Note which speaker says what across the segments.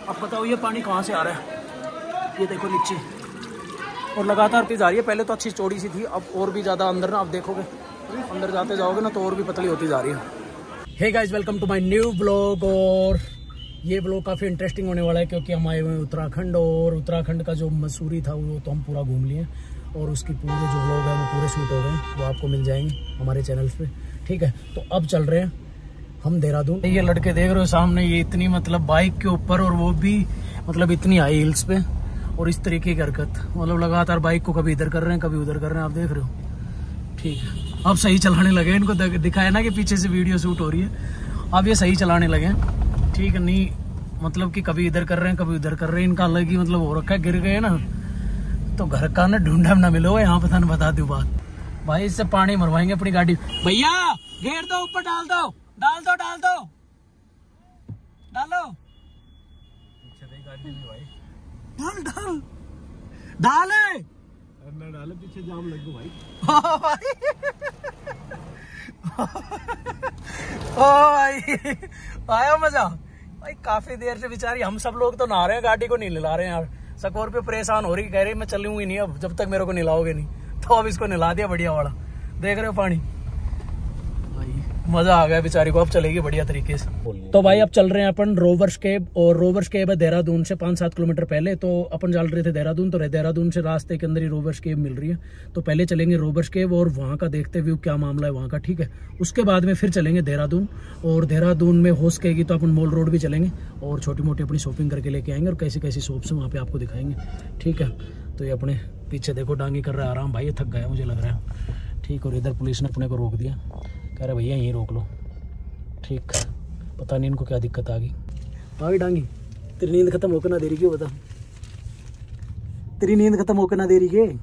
Speaker 1: अब बताओ ये पानी कहाँ से आ रहा है, ये देखो नीचे, और लगातार तेज आ रही है। पहले तो अच्छी चौड़ी सी थी, अब और भी ज़्यादा अंदर ना, आप देखोगे अंदर जाते जाओगे ना तो और भी पतली होती जा रही है। Hey guys, welcome to my new blog. और ये ब्लॉग काफ़ी इंटरेस्टिंग होने वाला है क्योंकि हम आए हुए हैं उत्तराखंड, और उत्तराखंड का जो मसूरी था वो तो हम पूरा घूम लिए, और उसकी पूरे जो ब्लॉग है वो पूरे शूट हो गए, वो आपको मिल जाएंगे हमारे चैनल पे, ठीक है। तो अब चल रहे हैं हम देहरादून। ये लड़के देख रहे हो सामने, ये इतनी मतलब बाइक के ऊपर, और वो भी मतलब इतनी हाई हिल्स पे, और इस तरीके की हरकत, मतलब लगातार बाइक को कभी इधर कर रहे हैं कभी उधर कर रहे हैं, आप देख रहे हो, ठीक है। अब सही चलाने लगे, इनको दिखाया ना कि पीछे से वीडियो शूट हो रही है, अब ये सही चलाने लगे, ठीक है। नहीं मतलब कि कभी इधर कर रहे हैं कभी उधर कर रहे हैं, इनका अलग ही मतलब हो रखा है। गिर गए ना तो घर का ना ढूंढा ना मिलो, यहाँ पे थाने बता दूं बात भाई, इससे पानी मरवाएंगे अपनी गाड़ी। भैया घेर दो, ऊपर डाल दो, डाल दो, डाल दो, डालो, भाई डाल डाल डाले, डाले पीछे जाम लग गो भाई। ओ भाई आया मजा भाई, काफी देर से बेचारी हम सब लोग तो नहा रहे हैं, गाड़ी को नहीं निला रहे हैं यार। स्कॉर्पियो परेशान हो रही, कह रही मैं चलूंगी नहीं अब जब तक मेरे को निलाओगे नहीं, तो अब इसको निला दिया बढ़िया वाला, देख रहे हो पानी भाई, मजा आ गया बेचारी को, अब चलेगी बढ़िया तरीके से। तो भाई अब चल रहे हैं अपन रोवर्स केव, और रोवर्स केव है देहरादून से 5-7 किलोमीटर पहले। तो अपन चल रहे थे देहरादून, तो देहरादून से रास्ते के अंदर ही रोवर्स केव मिल रही है, तो पहले चलेंगे रोवर्स केव और वहाँ का देखते हुए क्या मामला है वहाँ का, ठीक है। उसके बाद में फिर चलेंगे देहरादून, और देहरादून में हो सकेगी तो अपन मॉल रोड भी चलेंगे और छोटी मोटी अपनी शॉपिंग करके लेके आएंगे, और कैसी कैसी शॉप्स है वहाँ पे आपको दिखाएंगे, ठीक है। तो ये अपने पीछे देखो डांगी कर रहा है आराम, भाई ये थक गया मुझे लग रहा है, ठीक। और इधर पुलिस ने अपने को रोक दिया, कह रहे भैया यहीं रोक लो, ठीक। पता नहीं इनको क्या दिक्कत आ गई। भाई डांगी तेरी नींद खत्म होकर ना दे रही, क्यों बता, तेरी नींद खत्म होकर ना दे रही के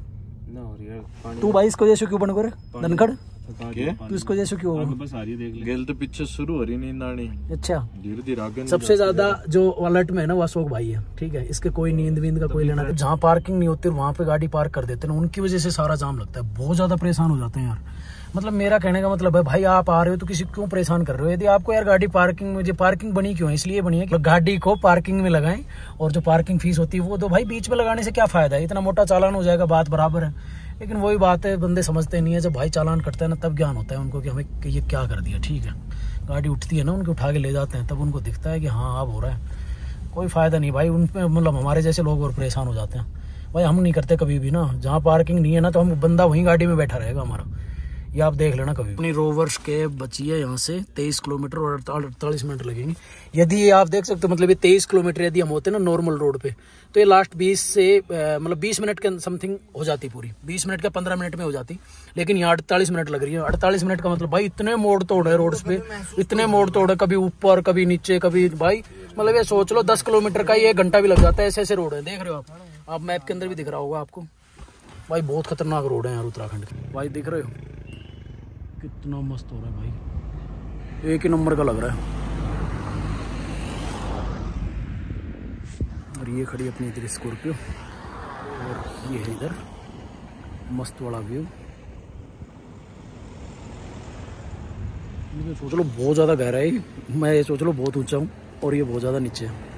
Speaker 1: तू भाई इसको जैसे क्यों बन कर धनखड़, तू इसको जैसे क्यों बस आ रही है, देख गेल तो पीछे शुरू हो रही नींद आनी। अच्छा धीरे धीरे आगे। सबसे ज्यादा जो अलर्ट में है ना वो अशोक भाई है, ठीक है। इसके कोई नींद वींद का कोई लेना, जहाँ पार्किंग नहीं होती वहाँ पे गाड़ी पार्क कर देते हैं, उनकी वजह से सारा जाम लगता है, बहुत ज्यादा परेशान हो जाते हैं यार। मतलब मेरा कहने का मतलब है भाई, आप आ रहे हो तो किसी क्यों परेशान कर रहे हो, यदि आपको यार गाड़ी पार्किंग में, जो पार्किंग बनी क्यों है, इसलिए बनी है कि गाड़ी को पार्किंग में लगाएं, और जो पार्किंग फीस होती है वो तो भाई बीच में लगाने से क्या फायदा है, इतना मोटा चालान हो जाएगा, बात बराबर है। लेकिन वही बात है, बंदे समझते नहीं है, जब भाई चालान करते हैं ना तब ज्ञान होता है उनको कि हमें ये क्या कर दिया, ठीक है। गाड़ी उठती है ना, उनको उठा के ले जाते हैं, तब उनको दिखता है कि हाँ अब हो रहा है, कोई फायदा नहीं भाई उन पे, मतलब हमारे जैसे लोग और परेशान हो जाते हैं भाई। हम नहीं करते कभी भी ना, जहाँ पार्किंग नहीं है ना तो हम बंदा वहीं गाड़ी में बैठा रहेगा हमारा, ये आप देख लेना कभी। अपनी रोवर्स केव बची है यहाँ से 23 किलोमीटर और 48 मिनट लगेंगे। यदि ये आप देख सकते हो, मतलब ये 23 किलोमीटर यदि हम होते ना नॉर्मल रोड पे, तो ये लास्ट 20 से मतलब 20 मिनट के समथिंग हो जाती पूरी, 20 मिनट का 15 मिनट में हो जाती, लेकिन यहाँ 48 मिनट लग रही है। 48 मिनट का मतलब भाई इतने मोड़ तोड़ है रोड्स पे, इतने मोड़ तोड़ है, कभी ऊपर कभी नीचे कभी, भाई मतलब ये सोच लो 10 किलोमीटर का ये 1 घंटा भी लग जाता है, ऐसे ऐसे रोड है, देख रहे हो आप मैप के अंदर भी दिख रहा होगा आपको भाई, बहुत खतरनाक रोड है यार उत्तराखंड के, भाई दिख रहे हो कितना मस्त हो रहा है भाई, एक ही नंबर का लग रहा है। और ये खड़ी अपनी इधर स्कॉर्पियो, और ये है इधर मस्त वाला व्यू। ये सोच लो बहुत ज़्यादा गहरा है, मैं ये सोच लो बहुत ऊंचा हूँ और ये बहुत ज़्यादा नीचे है।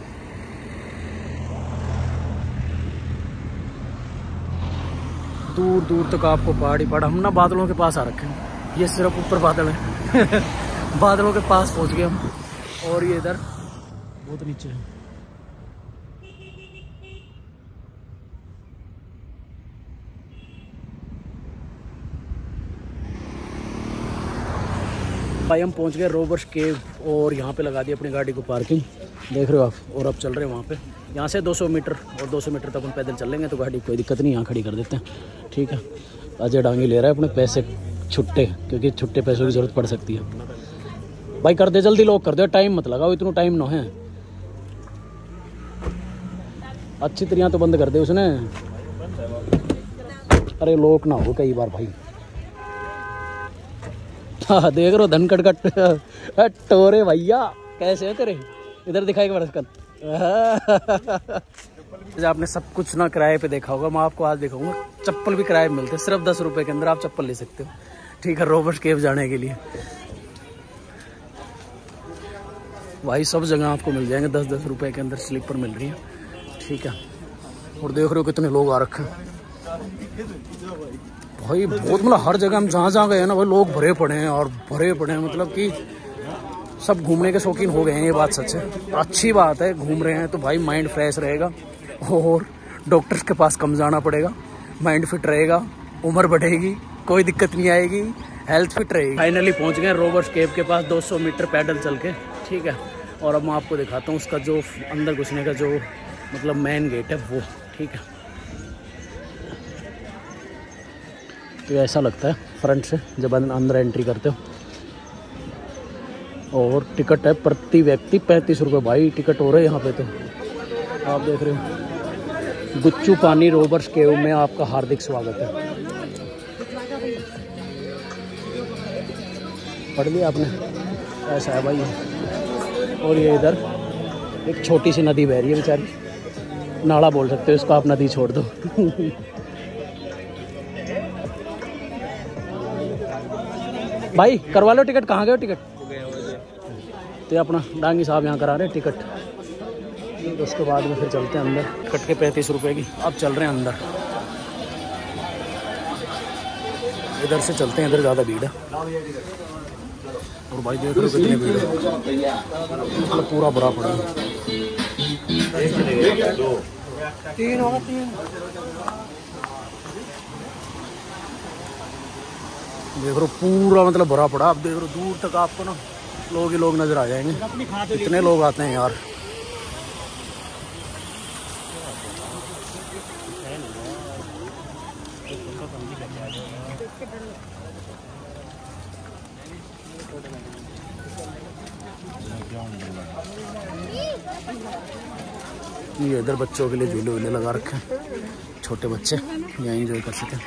Speaker 1: दूर दूर तक आपको पहाड़ ही पहाड़, हम ना बादलों के पास आ रखे हैं, ये सिर्फ ऊपर बादल है। बादलों के पास पहुंच गए हम, और ये इधर बहुत नीचे है। भाई हम पहुंच गए रोवर्स केव, और यहाँ पे लगा दी अपनी गाड़ी को पार्किंग, देख रहे हो आप। और अब चल रहे हैं वहाँ पे, यहाँ से 200 मीटर, और 200 मीटर तक हम पैदल चल लेंगे, तो गाड़ी कोई दिक्कत नहीं, यहाँ खड़ी कर देते हैं, ठीक है। अजय डांगी ले रहा है अपने पैसे छुट्टे, क्योंकि छुट्टे पैसों की जरूरत पड़ सकती है। भाई कर दे जल्दी, लॉक कर दे, टाइम मत लगाओ, इतना टाइम ना है, अच्छी तरह तो बंद कर दे उसने, अरे लॉक ना हो कई बार भाई। हाँ देख रहे हो धनखड़ का टोरे भैया कैसे है तेरे, इधर दिखाएगा बरसकन। आपने सब कुछ ना किराए पे देखा होगा, मैं आपको आज दिखाऊंगा, चप्पल भी किराए पे मिलते हैं, सिर्फ 10 रुपए के अंदर आप चप्पल ले सकते हो, ठीक है, रोवर्स केव जाने के लिए। भाई सब जगह आपको मिल जाएंगे 10-10 रुपए के अंदर स्लीपर मिल रही है, ठीक है। और देख रहे हो कितने लोग आ रखे हैं भाई, बहुत मतलब हर जगह हम जहाँ गए हैं ना भाई लोग भरे पड़े हैं और भरे पड़े हैं, मतलब कि सब घूमने के शौकीन हो गए हैं, ये बात सच है। अच्छी बात है, घूम रहे हैं तो भाई माइंड फ्रेश रहेगा और डॉक्टर के पास कम जाना पड़ेगा, माइंड फिट रहेगा, उम्र बढ़ेगी, कोई दिक्कत नहीं आएगी, हेल्थ फिट रहेगी। फाइनली पहुंच गए रोबर्स केव के पास 200 मीटर पैदल चल के, ठीक है। और अब मैं आपको दिखाता हूँ उसका जो अंदर घुसने का जो मतलब मेन गेट है वो, ठीक है। तो ऐसा लगता है फ्रंट से जब अंदर एंट्री करते हो। और टिकट है प्रति व्यक्ति 35 रुपये भाई टिकट हो रहे हैं यहाँ पे। तो आप देख रहे हो गुच्चू पानी रोबर्स केव में आपका हार्दिक स्वागत है। पढ़ लिया आपने, ऐसा है भाई। और ये इधर एक छोटी सी नदी बह रही है बेचारी, नाला बोल सकते हो इसको आप, नदी छोड़ दो। भाई करवा लो टिकट, कहाँ गए टिकट? तो अपना डांगी साहब यहाँ करा रहे टिकट, उसके बाद में फिर चलते हैं अंदर। टिकट के 35 रुपए की। अब चल रहे हैं अंदर, इधर से चलते हैं, इधर ज़्यादा भीड़ है। और भाई देख लो कितनी भीड़ है, मतलब पूरा भरा पड़ा है। 3 होगा 3। देख लो पूरा मतलब भरा पड़ा। आप देख लो दूर तक आपको ना लोग ही लोग नजर आ जाएंगे, इतने लोग आते हैं यार। ये इधर बच्चों के लिए झूले वूले लगा रखे हैं, छोटे बच्चे यहाँ एंजॉय कर सकें।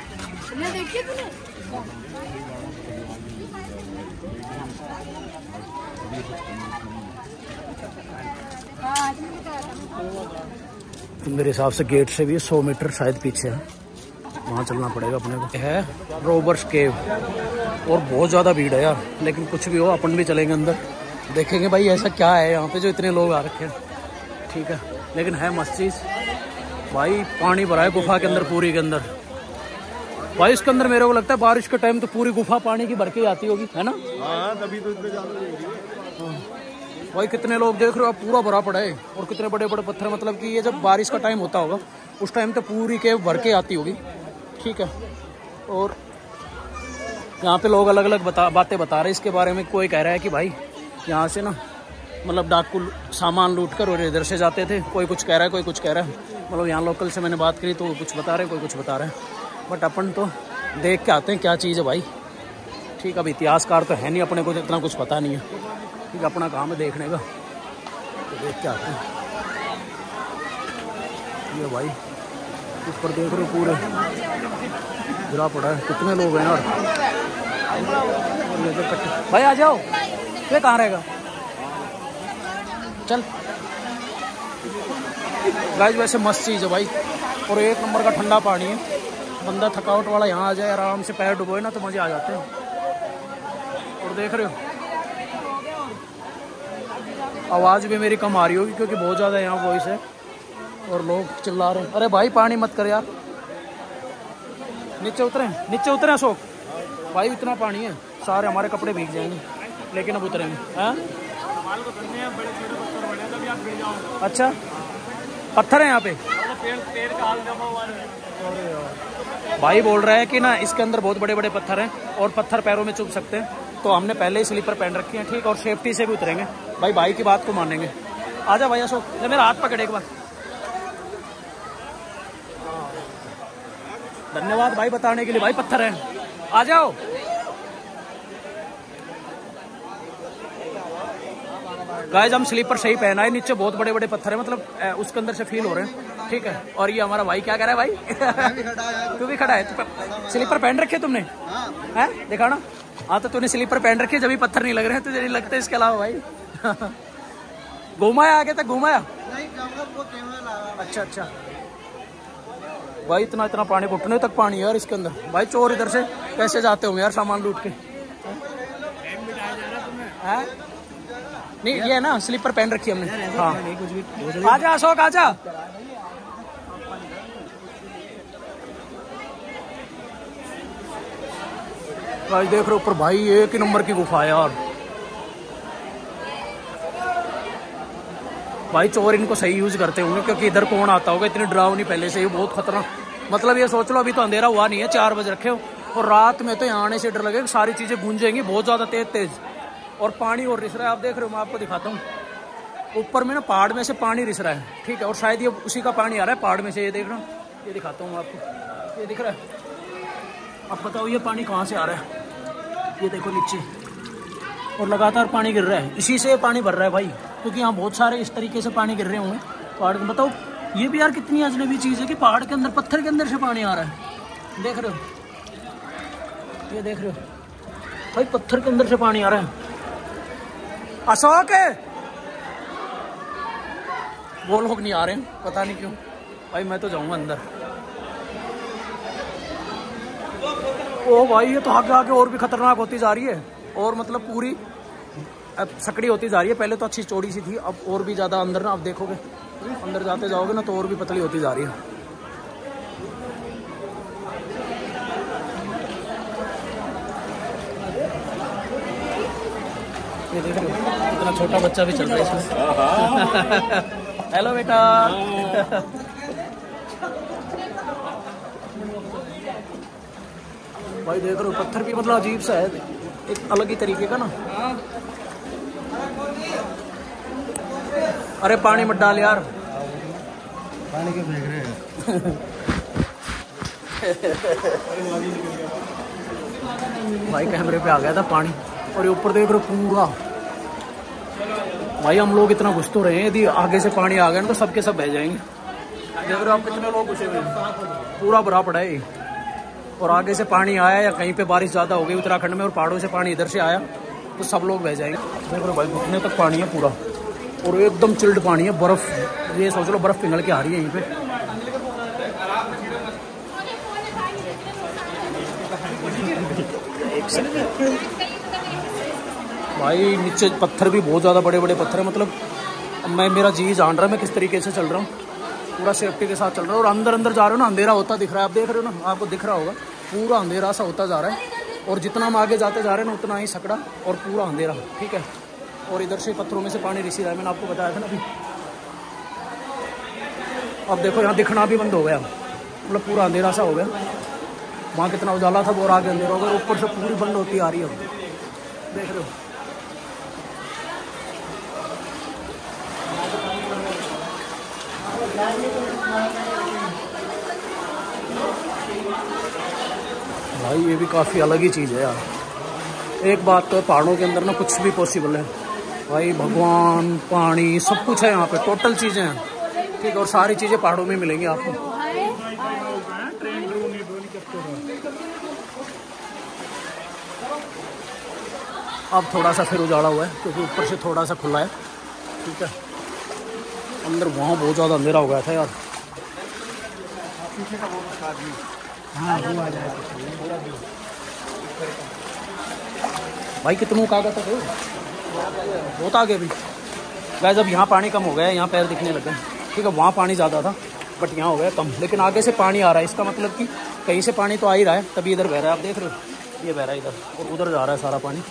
Speaker 1: तो मेरे हिसाब से गेट से भी 100 मीटर शायद पीछे है, वहाँ चलना पड़ेगा अपने को। है रोबर्स केव और बहुत ज़्यादा भीड़ है यार, लेकिन कुछ भी हो अपन भी चलेंगे अंदर, देखेंगे भाई ऐसा क्या है यहाँ पे जो इतने लोग आ रखे हैं, ठीक है। लेकिन है मस्त चीज़ भाई, पानी भरा है गुफा के अंदर, पूरी के अंदर भाई। इसके अंदर मेरे को लगता है बारिश के टाइम तो पूरी गुफा पानी की भर के आती होगी, है ना? हाँ, तभी तो इतने ज़्यादा भाई। कितने लोग देख रहे हो आप, पूरा भरा पड़ा है। और कितने बड़े बड़े पत्थर, मतलब कि ये जब बारिश का टाइम होता होगा उस टाइम तो पूरी केव भर के आती होगी, ठीक है। और यहाँ पे लोग अलग अलग बातें बता रहे हैं इसके बारे में। कोई कह रहा है कि भाई यहाँ से ना मतलब डाकू सामान लूट कर और इधर से जाते थे, कोई कुछ कह रहा है, कोई कुछ कह रहा है। मतलब यहाँ लोकल से मैंने बात करी तो कुछ बता रहे हैं, कोई कुछ बता रहे हैं। बट अपन तो देख के आते हैं क्या चीज़ है भाई, ठीक। अब इतिहासकार तो है नहीं, अपने को इतना कुछ पता नहीं है, ठीक। अपना काम है देखने का, तो देख के आते हैं। ये भाई ऊपर देख रहे हो पूरे गिरा पड़ा है, कितने लोग हैं यार। भाई आ जाओ, ये कहाँ रहेगा, चल। गाइस वैसे मस्त चीज़ है भाई, और 1 नंबर का ठंडा पानी है। बंदा थकावट वाला यहाँ आ जाए, आराम से पैर डुबोए ना तो मजे आ जाते हैं। और देख रहे हो आवाज़ भी मेरी कम आ रही होगी क्योंकि बहुत ज़्यादा यहाँ वॉइस है और लोग चिल्ला रहे हैं। अरे भाई पानी मत कर यार, नीचे उतरे अशोक भाई, इतना पानी है सारे हमारे कपड़े भीग जाएंगे, लेकिन अब उतरेंगे। हाँ अच्छा, पत्थर है यहाँ पे भाई। बोल रहा है कि ना इसके अंदर बहुत बड़े बड़े पत्थर हैं और पत्थर पैरों में चुभ सकते हैं, तो हमने पहले ही स्लीपर पहन रखी है, ठीक। और सेफ्टी से भी उतरेंगे भाई की बात को मानेंगे। आजा भाई अशोक, मेरा हाथ पकड़े एक बार। धन्यवाद भाई बताने के लिए। भाई पत्थर है, आ जाओ। गाइस हम स्लीपर सही पहना है, नीचे बहुत बड़े बड़े पत्थर है, मतलब उसके अंदर से फील हो रहे हैं, ठीक है। और ये हमारा भाई क्या कह रहा है भाई? तू भी खड़ा है, स्लीपर पहन रखे तुमने? हैं देखा ना। हाँ तो तूने स्लीपर पहन रखे, जब भी पत्थर नहीं लग रहे हैं तुझे, नहीं लगते इसके अलावा भाई। घुमाया आगे तक, घुमाया? अच्छा भाई, इतना पानी, घुटने तक पानी है यार इसके अंदर भाई। चोर इधर से कैसे जाते होंगे यार सामान लूट के? नहीं ये है ना स्लीपर पहन रखी हमने। हाँ आजा अशोक आजा। भाई देख रहे हो ऊपर भाई एक ही नंबर की गुफा है यार। भाई चोर इनको सही यूज करते होंगे क्योंकि इधर कौन आता होगा, इतनी डरावनी पहले से ही बहुत खतरनाक। मतलब ये सोच लो अभी तो अंधेरा हुआ नहीं है, 4 बज रखे हो और रात में तो यहाँ आने से डर लगेगा, सारी चीजें गूंजेंगी बहुत ज्यादा तेज तेज। और पानी और रिस रहा है, आप देख रहे हो, मैं आपको दिखाता हूँ ऊपर में ना पहाड़ में से पानी रिस रहा है, ठीक है। और शायद ये उसी का पानी आ रहा है पहाड़ में से, ये देख रहा हूँ, ये दिखाता हूँ आपको, ये दिख रहा है। अब बताओ ये पानी कहाँ से आ रहा है, ये देखो नीचे, और लगातार पानी गिर रहा है, इसी से पानी भर रहा है भाई, क्योंकि यहाँ बहुत सारे इस तरीके से पानी गिर रहे होंगे पहाड़ में। बताओ ये भी यार कितनी अजनबी चीज़ है कि पहाड़ के अंदर पत्थर के अंदर से पानी आ रहा है, देख रहे हो, ये देख रहे हो भाई, पत्थर के अंदर से पानी आ रहा है। अशोक है वो लोग नहीं आ रहे हैं, पता नहीं क्यों भाई, मैं तो जाऊंगा अंदर। ओ भाई ये तो आगे आगे और भी खतरनाक होती जा रही है, और मतलब पूरी अब सकड़ी होती जा रही है। पहले तो अच्छी चौड़ी सी थी, अब और भी ज़्यादा अंदर ना, अब देखोगे अंदर जाते जाओगे ना तो और भी पतली होती जा रही है। ये देख रहे हो इतना छोटा बच्चा भी चल रहा है इसमें। हेलो बेटा। भाई देख रहे हो पत्थर भी मतलब अजीब सा है, एक अलग ही तरीके का ना। अरे पानी मत डाल यार,
Speaker 2: पानी क्यों फेंक रहे हैं?
Speaker 1: भाई कैमरे पे आ गया था पानी, और ये ऊपर देख रहे हो पूरा। भाई हम लोग इतना घुस तो रहे हैं, यदि आगे से पानी आ गया ना तो सबके सब बह जाएंगे। देख रहे हो आप कितने लोग घुसे हुए, पूरा भरा पड़ा है। और आगे से पानी आया या कहीं पे बारिश ज़्यादा हो गई उत्तराखंड में और पहाड़ों से पानी इधर से आया तो सब लोग बह जाएंगे। देख रहे भाई घुटने तक पानी है पूरा, और एकदम चिल्ड पानी है, बर्फ़, ये सोच लो बर्फ़ पिघल के आ रही है यहीं पे। भाई नीचे पत्थर भी बहुत ज़्यादा बड़े बड़े पत्थर है, मतलब मैं मेरा जी जान रहा है मैं किस तरीके से चल रहा हूँ, पूरा सेफ्टी के साथ चल रहा हूँ। और अंदर अंदर जा रहे हो ना अंधेरा होता दिख रहा है, आप देख रहे हो ना, आपको दिख रहा होगा पूरा अंधेरा सा होता जा रहा है। और जितना हम आगे जाते जा रहे हैं ना उतना ही सकड़ा और पूरा अंधेरा, ठीक है। और इधर से पत्थरों में से पानी रिसी रहा है, मैंने आपको बताया था ना अभी। अब देखो यहाँ दिखना भी बंद हो गया, मतलब पूरा अंधेरा सा हो गया। वहाँ कितना उजाला था वो और आगे अंधेरा हो गया, ऊपर से पूरी बंद होती आ रही है, देख रहे हो। भाई ये भी काफ़ी अलग ही चीज़ है यार। एक बात तो पहाड़ों के अंदर ना कुछ भी पॉसिबल है भाई, भगवान, पानी, सब कुछ है यहाँ पे, टोटल चीज़ें हैं, ठीक है। और सारी चीज़ें पहाड़ों में मिलेंगी आपको। अब थोड़ा सा फिर उजाड़ा हुआ है क्योंकि ऊपर से थोड़ा सा खुला है, ठीक है। अंदर वहाँ बहुत ज़्यादा अंधेरा हो गया था यार। भाई कितनों का आगे तक है, बहुत आगे भी गए। जब यहाँ पानी कम हो गया, यहाँ पैर दिखने लगे, ठीक है। वहाँ पानी ज़्यादा था बट यहाँ हो गया कम, लेकिन आगे से पानी आ रहा है, इसका मतलब कि कहीं से पानी तो आ ही रहा है, तभी इधर बह रहा है। आप देख रहे हो ये बह रहा है इधर, और उधर जा रहा है सारा पानी।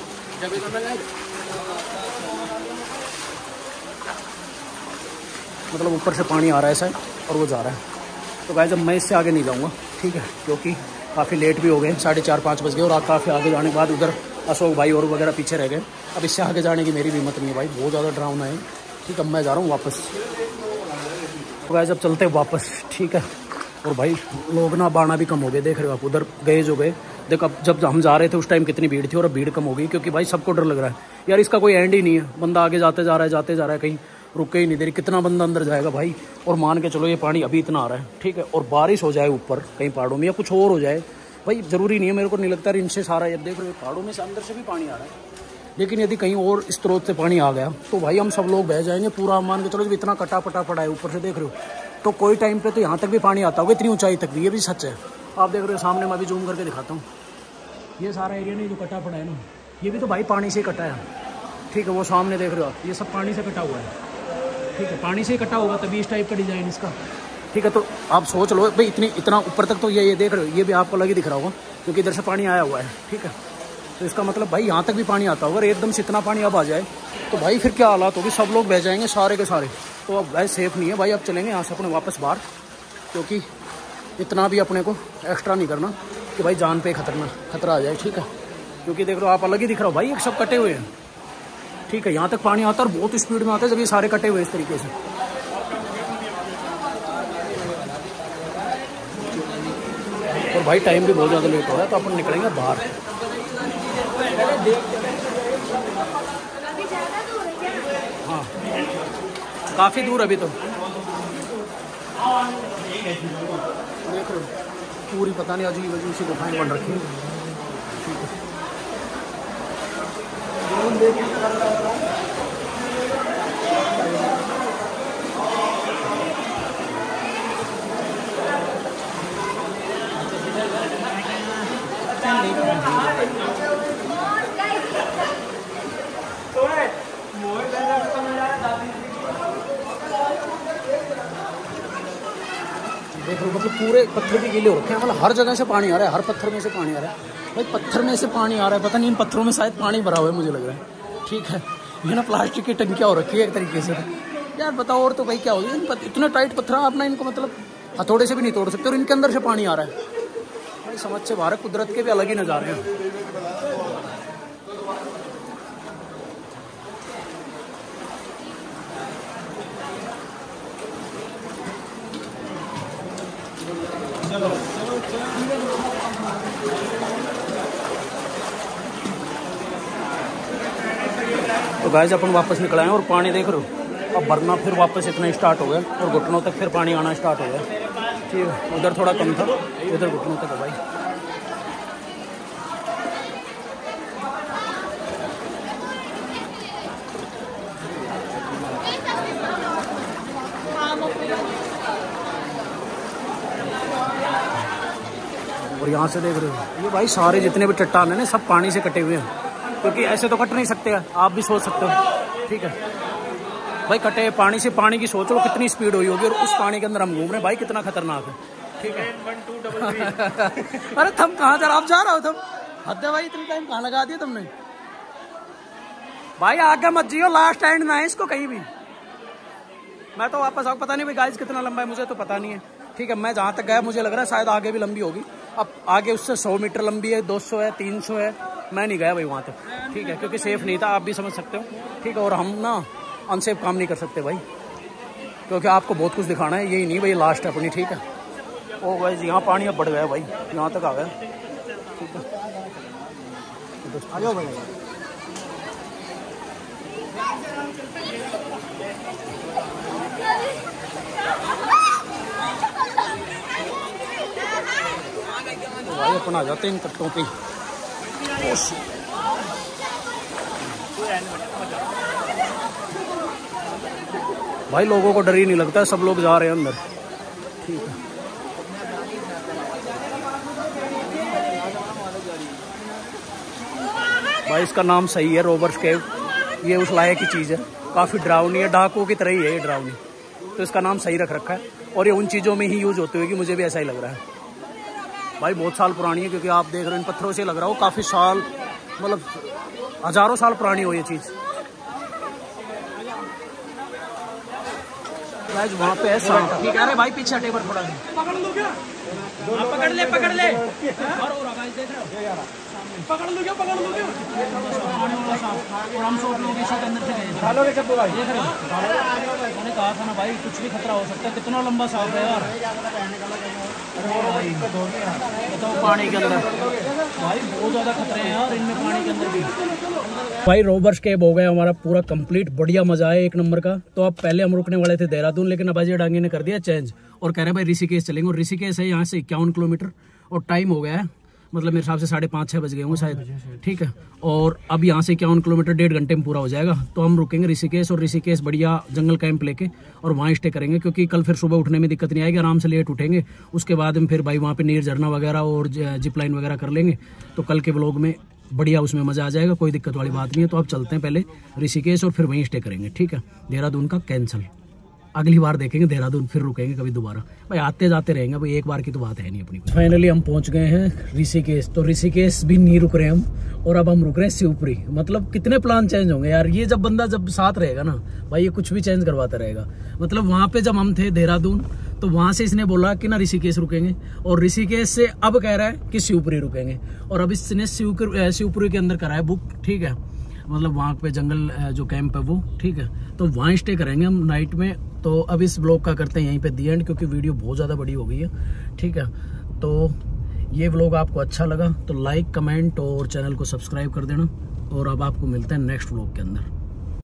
Speaker 1: मतलब ऊपर से पानी आ रहा है ऐसा और वो जा रहा है। तो गाइस जब मैं इससे आगे नहीं जाऊँगा, ठीक है, क्योंकि काफ़ी लेट भी हो गए, 4:30-5 बज गए, और काफ़ी आगे जाने के बाद उधर अशोक भाई और वगैरह पीछे रह गए। अब इससे आगे जाने की मेरी भी हिम्मत नहीं है भाई, बहुत ज़्यादा डरावना है, ठीक है। मैं जा रहा हूँ वापस। तो गाइस जब चलते वापस, ठीक है। और भाई लोग ना बाना भी कम हो गए, देख रहे हो आप, उधर गए जो गए। देखो अब जब हम जा रहे थे उस टाइम कितनी भीड़ थी, और अब भीड़ कम हो गई क्योंकि भाई सबको डर लग रहा है यार, इसका कोई एंड ही नहीं है। बंदा आगे जाते जा रहा है, कहीं रुके ही नहीं दे रही, कितना बंदा अंदर जाएगा भाई। और मान के चलो ये पानी अभी इतना आ रहा है, ठीक है, और बारिश हो जाए ऊपर कहीं पहाड़ों में या कुछ और हो जाए, भाई ज़रूरी नहीं है, मेरे को नहीं लगता इनसे सारा, ये देख रहे हो पहाड़ों में से अंदर से भी पानी आ रहा है, लेकिन यदि कहीं और स्रोत से पानी आ गया तो भाई हम सब लोग बह जाएंगे पूरा। मान के चलो जब इतना कटा पटा पड़ा है ऊपर से, देख रहे हो, तो कोई टाइम पे तो यहाँ तक भी पानी आता होगा, इतनी ऊंचाई तक भी, ये भी सच है। आप देख रहे हो सामने, मैं अभी जूम करके दिखाता हूँ, ये सारा एरिया नहीं जो कटा पड़ा है ना, ये भी तो भाई पानी से कटा है। ठीक है, वो सामने देख रहे हो आप, ये सब पानी से कटा हुआ है। ठीक है, पानी से ही कटा होगा तभी इस टाइप का डिज़ाइन इसका। ठीक है, तो आप सोच लो भाई इतना ऊपर तक तो ये देख रहे हो, ये भी आपको अलग ही दिख रहा होगा क्योंकि इधर से पानी आया हुआ है। ठीक है, तो इसका मतलब भाई यहाँ तक भी पानी आता होगा। एकदम से इतना पानी अब आ जाए तो भाई फिर क्या हालात होगी, सब लोग बह जाएंगे सारे के सारे। तो अब भाई सेफ नहीं है भाई, अब चलेंगे यहाँ से अपने वापस बाहर, क्योंकि इतना भी अपने को एक्स्ट्रा नहीं करना कि भाई जान पे खतरा आ जाए। ठीक है, क्योंकि देख लो आप अलग ही दिख रहा हो भाई, एक सब कटे हुए हैं। ठीक है, यहाँ तक पानी आता है और बहुत स्पीड में आता है जब ये सारे कटे हुए इस तरीके से। और भाई टाइम भी बहुत ज़्यादा लेट हो रहा है, तो अपन निकलेंगे बाहर। हाँ, काफ़ी दूर अभी तो देख रहे हो, पूरी पता नहीं अजीब अजीब सी गुफाएं बन रखी है। देख लो, मतलब पूरे पत्थर भी गीले हो रखे हैं, मतलब हर जगह से पानी आ रहा है, हर पत्थर में से पानी आ रहा है भाई, पत्थर में से पानी आ रहा है। पता नहीं इन पत्थरों में शायद पानी भरा हुआ है मुझे लग रहा है। ठीक है, ये ना प्लास्टिक की टंकियाँ हो रखी है एक तरीके से यार, बताओ और तो भाई क्या होगी। इतना टाइट पत्थर आप ना इनको मतलब हथौड़े से भी नहीं तोड़ सकते, और इनके अंदर से पानी आ रहा है भाई, समझ से बाहर। कुदरत के भी अलग ही नज़ारे हैं। तो गाइस अपन वापस निकल आए और पानी देख रहे हो अब भरना फिर वापस इतना स्टार्ट हो गया, और घुटनों तक फिर पानी आना स्टार्ट हो गया। ठीक है, उधर थोड़ा कम था, इधर घुटनों तक है भाई। और यहाँ से देख रहे हो ये भाई सारे जितने भी चट्टान है ना, सब पानी से कटे हुए हैं, क्योंकि ऐसे तो कट नहीं सकते, आप भी सोच सकते हो। ठीक है भाई, कटे पानी से, पानी की सोच लो कितनी स्पीड हुई होगी, और उस पानी के अंदर हम घूम रहे हैं भाई, कितना खतरनाक है। ठीक है अरे तुम कहाँ जा रहे हो, आप जा रहे हो तुम, हद है भाई, इतनी टाइम कहाँ लगा दिया तुमने भाई। आगे मत जियो, लास्ट एंड ना है इसको कहीं भी। मैं तो वापस आऊँ, पता नहीं भाई गाइस कितना लंबा है, मुझे तो पता नहीं है। ठीक है, मैं जहाँ तक गया मुझे लग रहा है शायद आगे भी लंबी होगी, अब आगे उससे 100 मीटर लंबी है, 200 है, 300 है, मैं नहीं गया भाई वहाँ तक। ठीक है, क्योंकि सेफ नहीं था, आप भी समझ सकते हो। ठीक है, और हम ना अनसेफ काम नहीं कर सकते भाई, क्योंकि आपको बहुत कुछ दिखाना है, यही नहीं भाई लास्ट है अपनी। ठीक है, ओ भाई यहाँ पानी अब बढ़ गया भाई, यहाँ तक आ गया। ठीक है, आ जाओ भाई। भाई अपन आ जाते हैं इन कट्टों पे। भाई लोगों को डर ही नहीं लगता, सब लोग जा रहे हैं अंदर। ठीक है, भाई इसका नाम सही है, रोबर्स केव। ये उस लायक की चीज़ है, काफ़ी डरावनी है, डाकुओं की तरह ही है ये डरावनी, तो इसका नाम सही रख रखा है। और ये उन चीज़ों में ही यूज़ होती होगी, मुझे भी ऐसा ही लग रहा है भाई। बहुत साल पुरानी है, क्योंकि आप देख रहे हो इन पत्थरों से लग रहा हो काफ़ी साल, मतलब हज़ारों साल पुरानी हो ये चीज़। गाइस वहाँ पे है सांप। ठीक है, अरे भाई पीछे टेबल थोड़ा पकड़ लो क्या, पकड़ ले और गाइस देख रहे हो, पकड़ लो क्या, और हम सोच लोग इसी के अंदर से गए। देख रहे हो, मैंने कहा था ना भाई कुछ भी खतरा हो सकता है, कितना लंबा सांप है यार। भाई बताओ पानी के अंदर भाई बहुत ज़्यादा खतरे हैं यार इनमें, पानी के अंदर भी। भाई रोबर्स केव हो गया हमारा पूरा कंप्लीट, बढ़िया मजा आया एक नंबर का। तो अब पहले हम रुकने वाले थे देहरादून, लेकिन अब अजय डांगी ने कर दिया चेंज और कह रहे हैं भाई ऋषिकेश चलेंगे। और ऋषिकेश है यहाँ से 51 किलोमीटर, और टाइम हो गया है मतलब मेरे हिसाब से 5:30-6 बज गए होंगे शायद। ठीक है, और अब यहाँ से 51 किलोमीटर 1.5 घंटे में पूरा हो जाएगा। तो हम रुकेंगे ऋषिकेश, और ऋषिकेश बढ़िया जंगल कैंप लेके और वहाँ स्टे करेंगे, क्योंकि कल फिर सुबह उठने में दिक्कत नहीं आएगी, आराम से लेट उठेंगे। उसके बाद हम फिर भाई वहाँ पे नीर झरना वगैरह और जिप लाइन वगैरह कर लेंगे। तो कल के व्लॉग में बढ़िया, उसमें मजा आ जाएगा, कोई दिक्कत वाली बात नहीं है। तो अब चलते हैं पहले ऋषिकेश और फिर वहीं स्टे करेंगे, ठीक है। देहरादून का कैंसिल, अगली बार देखेंगे देहरादून, फिर रुकेंगे कभी दोबारा। भाई आते जाते रहेंगे, भाई एक बार की तो बात है नहीं अपनी। फाइनली हम पहुंच गए हैं ऋषिकेश। तो ऋषिकेश भी नहीं रुक रहे हम, और अब हम रुक रहे हैं शिवपुरी। मतलब कितने प्लान चेंज होंगे यार, ये जब बंदा जब साथ रहेगा ना भाई, ये कुछ भी चेंज करवाता रहेगा। मतलब वहां पे जब हम थे देहरादून, तो वहां से इसने बोला कि ना ऋषिकेश रुकेंगे, और ऋषिकेश से अब कह रहा है कि शिवपुरी रुकेंगे। और अब इसने शिवपुरी के अंदर करा है बुक, ठीक है। मतलब वहाँ पे जंगल जो कैंप है वो, ठीक है। तो वहाँ स्टे करेंगे हम नाइट में। तो अब इस व्लॉग का करते हैं यहीं पे दी एंड, क्योंकि वीडियो बहुत ज़्यादा बड़ी हो गई है, ठीक है। तो ये व्लॉग आपको अच्छा लगा तो लाइक, कमेंट और चैनल को सब्सक्राइब कर देना। और अब आपको मिलते हैं नेक्स्ट व्लॉग के अंदर।